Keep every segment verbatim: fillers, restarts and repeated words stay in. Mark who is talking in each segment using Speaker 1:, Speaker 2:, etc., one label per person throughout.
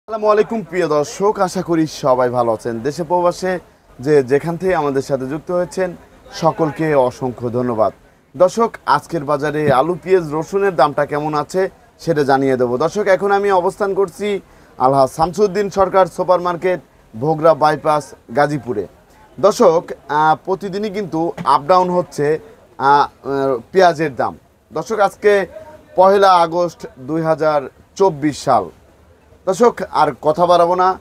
Speaker 1: আসসালামু আলাইকুম প্রিয় দর্শক, আশা করি সবাই ভালো আছেন। দেশে প্রবাসে যে যেখান থেকে আমাদের সাথে যুক্ত হয়েছেন সকলকে অসংখ্য ধন্যবাদ। দর্শক, আজকের বাজারে আলু, পেঁয়াজ, রসুনের দামটা কেমন আছে সেটা জানিয়ে দেবো। দর্শক, এখন আমি অবস্থান করছি Alhaj Shamsuddin Sarkar super market, Bhogra bypass, গাজীপুরে। দর্শক, প্রতিদিনই কিন্তু আপ ডাউন হচ্ছে পেঁয়াজের দাম। দর্শক, আজকে পহেলা আগস্ট দুই হাজার চব্বিশ সাল। দর্শক, আর কথা বাড়াবো না,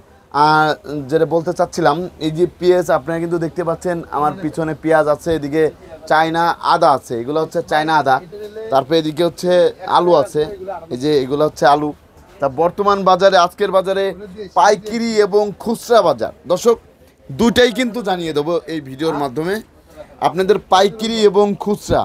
Speaker 1: যেটা বলতে চাচ্ছিলাম, এই যে পেঁয়াজ আপনারা কিন্তু দেখতে পাচ্ছেন, আমার পিছনে পেঁয়াজ আছে, এদিকে চায়না আদা আছে, এগুলো হচ্ছে চায়না আদা। তারপরে এদিকে হচ্ছে আলু আছে, এই যে এগুলো হচ্ছে আলু। তা বর্তমান বাজারে, আজকের বাজারে পাইকারি এবং খুচরা বাজার, দর্শক দুটাই কিন্তু জানিয়ে দেবো এই ভিডিওর মাধ্যমে আপনাদের, পাইকারি এবং খুচরা।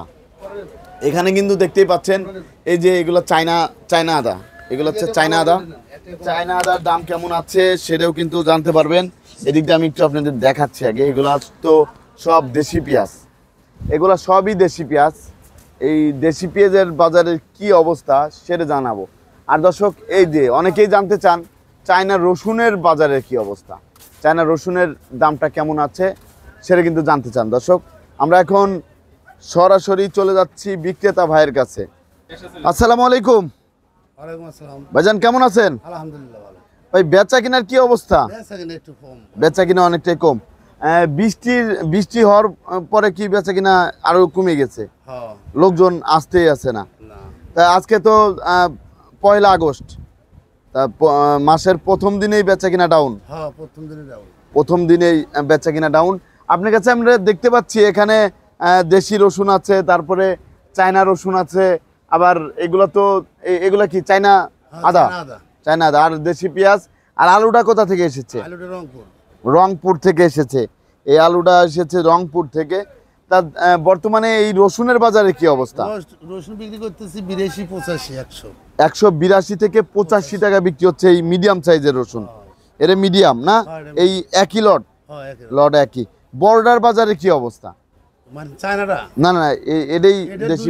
Speaker 1: এখানে কিন্তু দেখতেই পাচ্ছেন এই যে এগুলো চায়না চায়না আদা, এগুলো হচ্ছে চায়না আদা। চায়না আদার দাম কেমন আছে সেটাও কিন্তু জানতে পারবেন। এদিক দিয়ে আমি একটু আপনাদের দেখাচ্ছি আগে। এগুলো তো সব দেশি পেঁয়াজ, এগুলো সবই দেশি পেঁয়াজ। এই দেশি পেঁয়াজের বাজারের কি অবস্থা সেটা জানাবো। আর দর্শক, এই যে অনেকেই জানতে চান চায়না রসুনের বাজারের কি অবস্থা, চায়না রসুনের দামটা কেমন আছে সেটা কিন্তু জানতে চান। দর্শক, আমরা এখন সরাসরি চলে যাচ্ছি বিক্রেতা ভাইয়ের কাছে। আসসালামু আলাইকুম।
Speaker 2: ওয়ালাইকুম আসসালাম।
Speaker 1: ভাইজান কেমন আছেন?
Speaker 2: আলহামদুলিল্লাহ ভালো।
Speaker 1: ভাই, বেচা কেনার কি অবস্থা?
Speaker 2: বেচা কিনা একটু কম।
Speaker 1: বেচা কিনা অনেকটাই কম। বৃষ্টির বৃষ্টি হওয়ার পরে কি বেচা কিনা আরো কমে গেছে?
Speaker 2: হ্যাঁ।
Speaker 1: লোকজন আসতেই আছে না।
Speaker 2: না।
Speaker 1: তা আজকে তো পয়লা আগস্ট, তা মাসের প্রথম দিনেই বেচা কিনা ডাউন।
Speaker 2: হ্যাঁ, প্রথম দিনে ডাউন।
Speaker 1: প্রথম দিনেই বেচা কিনা ডাউন। আপনার কাছে আমরা দেখতে পাচ্ছি এখানে দেশি রসুন আছে, তারপরে চায়না রসুন আছে, আবার এগুলো তো এগুলা কি চায়না আদা, চায়না আদা, আর দেশি পেঁয়াজ। আর আলুটা কোথা থেকে এসেছে?
Speaker 2: আলুটা রংপুর।
Speaker 1: রংপুর থেকে এসেছে, এই আলুটা এসেছে রংপুর থেকে। তা বর্তমানে এই রসুনের বাজারে কি অবস্থা?
Speaker 2: রসুন বিক্রি করতেছি বিরাশি পঁচাশি একশো
Speaker 1: একশো বিরাশি থেকে পঁচাশি টাকা বিক্রি হচ্ছে এই মিডিয়াম সাইজের রসুন। এটা মিডিয়াম না, এই একই লট, লট একই। বর্ডার বাজারে কি অবস্থা?
Speaker 2: মানে চায়নাটা
Speaker 1: না না, এটাই দেশি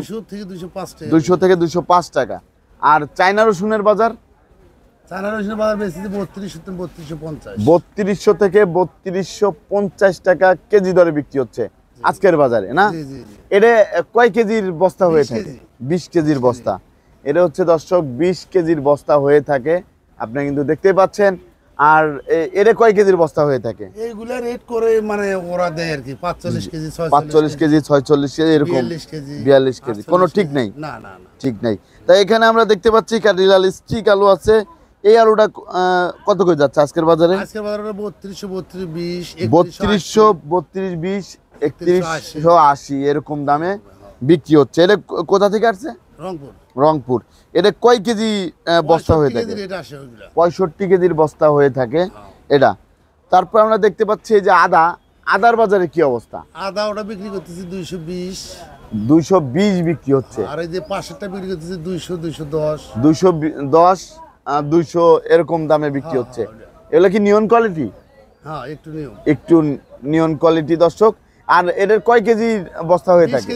Speaker 1: দুইশো থেকে দুইশো পাঁচ টাকা। আর চায়না রসুনের বাজার?
Speaker 2: চায়না রসুনের বাজার বেশি বত্রিশশো বত্রিশশো পঞ্চাশ
Speaker 1: বত্রিশশো থেকে বত্রিশশো পঞ্চাশ টাকা কেজি দরে বিক্রি হচ্ছে আজকের বাজারে না? এটা কয় কেজির বস্তা হয়ে থাকে? বিশ কেজির বস্তা। এটা হচ্ছে দর্শক বিশ কেজির বস্তা হয়ে থাকে, আপনি কিন্তু দেখতেই পাচ্ছেন। আর এর কয় কেজির বস্তা হয়ে থাকে?
Speaker 2: এইগুলা রেট করে মানে ওরা দেয় আর কি, পাঁচচল্লিশ কেজি
Speaker 1: পাঁচচল্লিশ কেজি ছয়চল্লিশ কেজি এরকম, বিয়াল্লিশ কেজি, কোনো ঠিক নেই।
Speaker 2: না না
Speaker 1: ঠিক নেই। তাই এখানে আমরা দেখতে পাচ্ছি কাটিলাল স্টিক আলু আছে। এই আলুটা কত করে যাচ্ছে আজকের বাজারে?
Speaker 2: আজকের বাজারে বত্রিশশো বত্রিশ বিশ
Speaker 1: বত্রিশশো বত্রিশ বিশ একত্রিশশো আশি এরকম দামে বিক্রি হচ্ছে। এটা কোথা থেকে আসছে?
Speaker 2: রংপুর।
Speaker 1: রংপুর। এটা কয় কেজি বস্তা হয়ে থাকে? পঁয়ষট্টি কেজির বস্তা হয়ে থাকে এটা। তারপর আমরা দেখতে পাচ্ছি যে আদা, আদার বাজারে কি অবস্থা?
Speaker 2: আদা ওটা বিক্রি করতেছি দুইশো বিশ
Speaker 1: দুইশো বিশ বিক্রি হচ্ছে।
Speaker 2: আর এই যে পাঁচশোটা বিক্রি করতেছি দুইশো দুইশো দশ
Speaker 1: দুইশো দশ দুইশো এরকম দামে বিক্রি হচ্ছে। এগুলো কি নিয়ন কোয়ালিটি?
Speaker 2: হ্যাঁ, একটু নিয়ন,
Speaker 1: একটু নিয়ন কোয়ালিটি দর্শক। আর এদের কয় কেজির বস্তা হয়ে থাকে?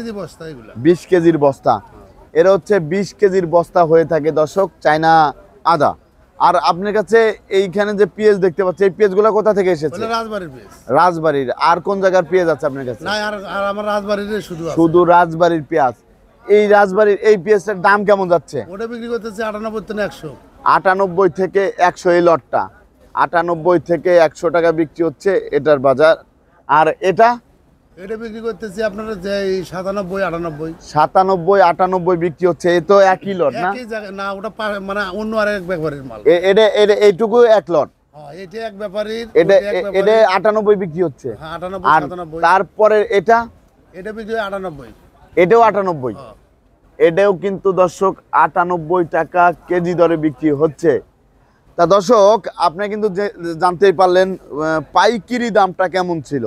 Speaker 1: বিশ কেজির বস্তা। এরা হচ্ছে বিশ কেজির বস্তা হয়ে থাকে দর্শক, চায়না আদা। আর আপনার কাছে এইখানে যে পেঁয়াজ দেখতে পাচ্ছি, এই পেঁয়াজগুলো কোথা থেকে এসেছে?
Speaker 2: রাজবাড়ির পেঁয়াজ।
Speaker 1: রাজবাড়ির। আর কোন জায়গার পেঁয়াজ আছে আপনার কাছে?
Speaker 2: না, আর আমার রাজবাড়ির শুধু
Speaker 1: শুধু রাজবাড়ির পেঁয়াজ। এই রাজবাড়ির এই পেঁয়াজটার দাম কেমন যাচ্ছে?
Speaker 2: ওটা বিক্রি করতেছে আটানব্বই থেকে একশো।
Speaker 1: আটানব্বই থেকে একশো এই লটটা, আটানব্বই থেকে একশো টাকা বিক্রি হচ্ছে এটার বাজার। আর এটা
Speaker 2: এটা বিক্রি করতেছি আপনার যে সাতানব্বই আটানব্বই
Speaker 1: সাতানব্বই আটানব্বই বিক্রি হচ্ছে। এই তো একই লট না?
Speaker 2: না, ওটা মানে অন্য আর এক ব্যাপারীর মাল।
Speaker 1: এটা এটা এইটুকু এক লট।
Speaker 2: হ্যাঁ, এটা এক ব্যাপারীর।
Speaker 1: এটা এটা আটানব্বই বিক্রি হচ্ছে।
Speaker 2: হ্যাঁ, আটানব্বই সাতানব্বই।
Speaker 1: তারপরে এটা
Speaker 2: এটা বিক্রি হয় আটানব্বই।
Speaker 1: এটাও আটানব্বই। এটাও কিন্তু দর্শক আটানব্বই টাকা কেজি দরে বিক্রি হচ্ছে। তা দর্শক, আপনি কিন্তু জানতেই পারলেন পাইকারি দামটা কেমন ছিল,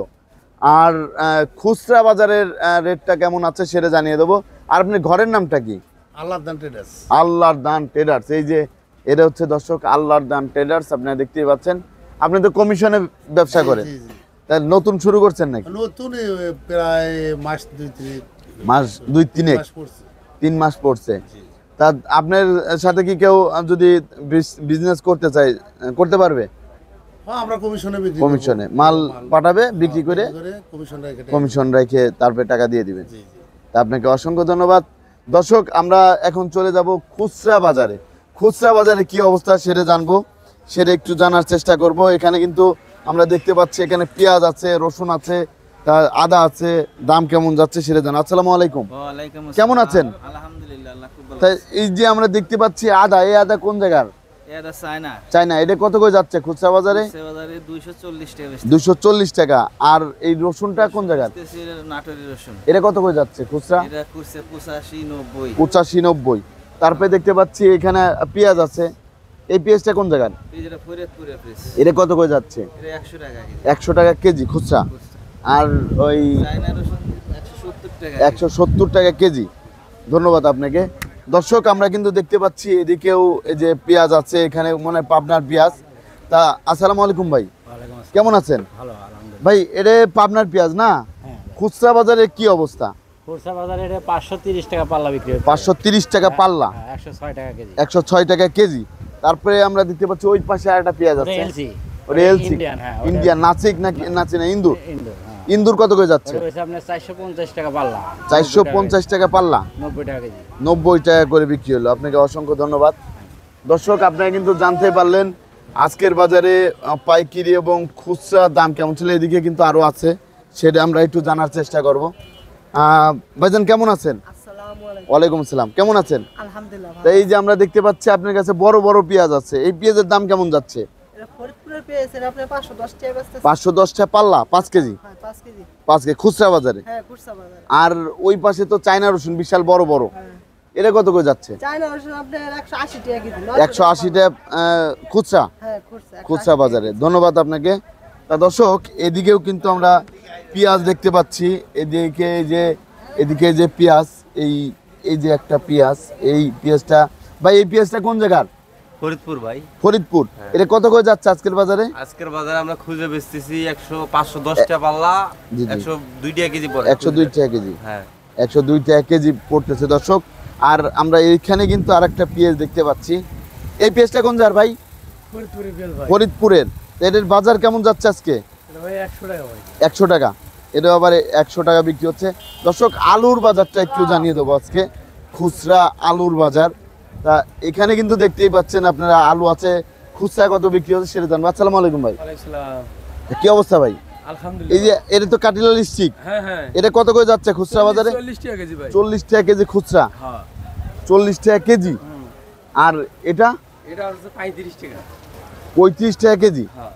Speaker 1: আর খুচরা বাজারের রেটটা কেমন আছে সেটা জানিয়ে দেবো। আর আপনি ঘরের নামটা কি?
Speaker 2: আল্লাহর দান ট্রেডার্স।
Speaker 1: আল্লাহর দান ট্রেডার্স। এই যে এটা হচ্ছে দর্শক আল্লাহর দান ট্রেডার্স, আপনারা দেখতেই পাচ্ছেন। আপনি তো কমিশনে ব্যবসা করেন, তাই নতুন শুরু করছেন নাকি?
Speaker 2: নতুন প্রায় মাস দুই তিন
Speaker 1: মাস দুই তিনে তিন মাস পড়ছে। তা আপনার সাথে কি কেউ যদি বিজনেস করতে চায় করতে পারবে?
Speaker 2: হ্যাঁ, আমরা কমিশনে বিক্রি করব।
Speaker 1: কমিশনে মাল পাঠাবে, বিক্রি করে
Speaker 2: কমিশন রেখে
Speaker 1: কমিশন রেখে তারপরে টাকা দিয়ে দিবেন।
Speaker 2: জি জি।
Speaker 1: তা আপনাকে অসংখ্য ধন্যবাদ। দর্শক, আমরা এখন চলে যাব খুচরা বাজারে। খুচরা বাজারে কি অবস্থা সেটা জানবো, সেটা একটু জানার চেষ্টা করব। এখানে কিন্তু আমরা দেখতে পাচ্ছি এখানে পেঁয়াজ আছে, রসুন আছে, তা আদা আছে। দাম কেমন যাচ্ছে সেটা জান। আসসালামু আলাইকুম।
Speaker 3: ওয়ালাইকুম আসসালাম।
Speaker 1: কেমন আছেন?
Speaker 3: আলহামদুলিল্লাহ, আল্লাহ খুব ভালো
Speaker 1: তাই
Speaker 3: আছে।
Speaker 1: এই যে আমরা দেখতে পাচ্ছি আদা, এই আদা কোন জায়গার?
Speaker 3: এটা চায়না।
Speaker 1: চায়না। এটা কত করে যাচ্ছে খুচরা বাজারে?
Speaker 3: সে বাজারে দুইশো চল্লিশ টাকা বেচতেছি।
Speaker 1: দুশো চল্লিশ টাকা। আর এই রসুনটা কোন জায়গার?
Speaker 3: বেচতেছি এটা নাটোরের রসুন।
Speaker 1: এটা কত করে যাচ্ছে খুচরা?
Speaker 3: এটা করছে পঁচাশি নব্বই।
Speaker 1: পঁচাশি নব্বই। তারপরে দেখতে পাচ্ছি এখানে পেঁয়াজ আছে। এই পেঁয়াজটা কোন জায়গার?
Speaker 3: এই যেটা ফরিদপুরের পিস।
Speaker 1: এটা কত করে যাচ্ছে?
Speaker 3: এটা একশো টাকা কেজি।
Speaker 1: একশো টাকা কেজি খুচরা।
Speaker 3: খুচরা।
Speaker 1: আর ওই
Speaker 3: চায়না রসুন একশো সত্তর টাকা।
Speaker 1: একশো সত্তর টাকা কেজি। ধন্যবাদ আপনাকে। দর্শক, আমরা কিন্তু দেখতে পাচ্ছি এদিকেও এই যে পেঁয়াজ আছে, এখানে মনে হয় পাবনার পেঁয়াজ। তা আসসালামু আলাইকুম ভাই,
Speaker 3: ওয়ালাইকুম আসসালাম।
Speaker 1: কেমন আছেন?
Speaker 3: ভালো আলহামদুলিল্লাহ।
Speaker 1: ভাই এটা পাবনার পেঁয়াজ না?
Speaker 3: হ্যাঁ।
Speaker 1: খুচরা বাজারে কি অবস্থা?
Speaker 3: খুচরা বাজারে এটা পাঁচশো তিরিশ টাকা পাল্লা বিক্রি হচ্ছে।
Speaker 1: পাঁচশো তিরিশ টাকা পাল্লা,
Speaker 3: একশো ছয় টাকা কেজি।
Speaker 1: একশো ছয় টাকা কেজি। তারপরে আমরা দেখতে পাচ্ছি ওই পাশে আর একটা পেঁয়াজ আছে,
Speaker 3: এলসি।
Speaker 1: ওটা এলসি
Speaker 3: ইন্ডিয়ান, হ্যাঁ।
Speaker 1: ইন্ডিয়ান। নাসিক নাকি নাচি না ইন্দুর?
Speaker 3: ইন্দোর, হ্যাঁ।
Speaker 1: ইন্দুর কত করে যাচ্ছে?
Speaker 3: ওটা হচ্ছে আপনার চারশো পঞ্চাশ টাকা পাল্লা।
Speaker 1: চারশো পঞ্চাশ টাকা পাল্লা,
Speaker 3: নব্বই টাকা কেজি।
Speaker 1: নব্বই টাকা করে বিক্রি হলো। আপনাকে অসংখ্য ধন্যবাদ। দর্শক, আপনারা কিন্তু জানতে পারলেন আজকের বাজারে আহ, পাইকারি এবং খুচরা দাম কেমন ছিল। এদিকে কিন্তু আরো আছে, সেটা আমরা একটু জানার চেষ্টা করব। আহ, ভাইজান কেমন আছেন?
Speaker 4: আসসালামু আলাইকুম।
Speaker 1: ওয়ালাইকুম আসসালাম। কেমন আছেন?
Speaker 4: আলহামদুলিল্লাহ
Speaker 1: তা
Speaker 4: ভালো।
Speaker 1: এই যে আমরা দেখতে পাচ্ছি আপনার কাছে বড় বড় পেঁয়াজ আছে, এই পেঁয়াজের দাম কেমন যাচ্ছে?
Speaker 4: এটা ফরিদপুরের পেয়েছেন আপনি পাঁচশো দশ টাকা বেচতেছেন।
Speaker 1: পাঁচশো দশ টাকা পাল্লা, পাঁচ কেজি।
Speaker 4: হ্যাঁ, পাঁচ কেজি।
Speaker 1: পাঁচ কেজি খুচরা বাজারে।
Speaker 4: হ্যাঁ, খুচরা বাজারে।
Speaker 1: আর ওই পাশে তো চায়না রসুন বিশাল বড় বড়,
Speaker 4: হ্যাঁ।
Speaker 1: এটা কত করে যাচ্ছে?
Speaker 4: চায়না রসুন আপনার একশো আশি টাকা কেজি।
Speaker 1: একশো আশি টাকা আহ, খুচরা,
Speaker 4: হ্যাঁ, খুচরা। একশো
Speaker 1: খুচরা
Speaker 4: আশি
Speaker 1: বাজারে। ধন্যবাদ আপনাকে। তা দর্শক, এদিকেও কিন্তু আমরা পেঁয়াজ দেখতে পাচ্ছি। এদিকে এই যে এদিকে যে পেঁয়াজ, এই এই যে একটা পেঁয়াজ, এই পেঁয়াজটা ভাই, এই পেঁয়াজটা কোন জায়গার?
Speaker 5: ফরিদপুর ভাই।
Speaker 1: ফরিদপুর। এটা কত করে যাচ্ছে আজকের বাজারে?
Speaker 5: আজকের বাজারে আমরা খুঁজে বেচতেছি একশো পাঁচশো দশটা পাল্লা,
Speaker 1: জি, জি।
Speaker 5: একশো দুই টাকা কেজি পড়ে।
Speaker 1: একশো দুই টাকা কেজি।
Speaker 5: হ্যাঁ।
Speaker 1: একশো দুই টাকা কেজি পড়তেছে দর্শক। আর আমরা এইখানে কিন্তু আর একটা পেঁয়াজ দেখতে পাচ্ছি। এই পেঁয়াজটা কোন জায়গার ভাই?
Speaker 3: ফরিদপুরের পেঁয়াজ ভাই।
Speaker 1: ফরিদপুরের। তা এটার বাজার কেমন যাচ্ছে আজকে?
Speaker 3: এটা ভাই একশো টাকা ভাই।
Speaker 1: একশো টাকা। এটা আবার একশো টাকা বিক্রি হচ্ছে। দর্শক, আলুর বাজারটা একটু জানিয়ে দেবো আজকে। খুচরা আলুর বাজার। তা এখানে কিন্তু দেখতেই পাচ্ছেন আপনারা, আলু আছে, খুচরা কত বিক্রি হচ্ছে সেটা জানবো। আসসালামু আলাইকুম ভাই, কি অবস্থা ভাই?
Speaker 3: আলহামদুলিল্লাহ।
Speaker 1: এই যে এটা তো কাটিলাল স্টিক,
Speaker 3: হ্যাঁ হ্যাঁ।
Speaker 1: এটা কত করে যাচ্ছে খুচরা বাজারে?
Speaker 3: চল্লিশ টাকা কেজি ভাই।
Speaker 1: চল্লিশ টাকা কেজি খুচরা।
Speaker 3: হ্যাঁ।
Speaker 1: চল্লিশ টাকা কেজি। আর এটা
Speaker 3: এটা হচ্ছে পঁয়ত্রিশ টাকা।
Speaker 1: পঁয়ত্রিশ টাকা কেজি।
Speaker 3: হ্যাঁ।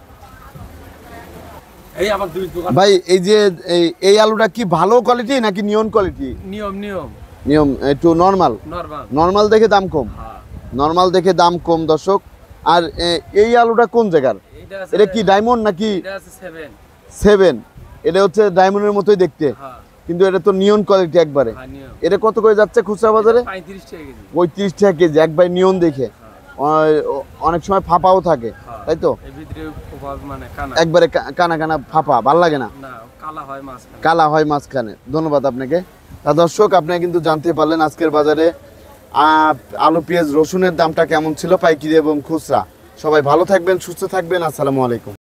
Speaker 3: এই আমার দুই দোকান।
Speaker 1: ভাই এই যে এই- এই আলুটা কি ভালো কোয়ালিটি নাকি নিয়ন কোয়ালিটি?
Speaker 3: নিয়ম নিয়ম
Speaker 1: নিয়ম একটু নর্মাল,
Speaker 3: নরমাল।
Speaker 1: নর্মাল দেখে দাম কম,
Speaker 3: হ্যাঁ।
Speaker 1: নর্মাল দেখে দাম কম দর্শক। আর এ- এই আলুটা কোন জায়গার?
Speaker 3: এটা আছে
Speaker 1: এটা কি ডায়মন্ড নাকি
Speaker 3: এটা আছে সেভেন।
Speaker 1: সেভেন? এটা হচ্ছে ডায়মন্ডের মতোই দেখতে,
Speaker 3: হ্যাঁ।
Speaker 1: কিন্তু এটা তো নিয়ন কোয়ালিটি একবারে।
Speaker 3: হ্যাঁ নিয়ম।
Speaker 1: এটা কত করে যাচ্ছে খুচরা বাজারে?
Speaker 3: পঁয়ত্রিশ টাকা কেজি।
Speaker 1: পঁয়ত্রিশ টাকা কেজি একবার নিয়ন দেখে। অ- অনেক সময় ফাঁপাও থাকে,
Speaker 3: হ্যাঁ।
Speaker 1: তাই তো?
Speaker 3: এর ভিতরে প্রভাব মানে কানা।
Speaker 1: একবারে কা- কানা কানা ফাঁপা, ভাল লাগে না,
Speaker 3: না, কালা হয় মাছ।
Speaker 1: কালা হয় মাঝখানে। ধন্যবাদ আপনাকে। তা দর্শক, আপনারা কিন্তু জানতে পারলেন আজকের বাজারে আহ, আলু পেঁয়াজ রসুনের দামটা কেমন ছিল পাইকারি এবং খুচরা। সবাই ভালো থাকবেন, সুস্থ থাকবেন। আসসালামু আলাইকুম।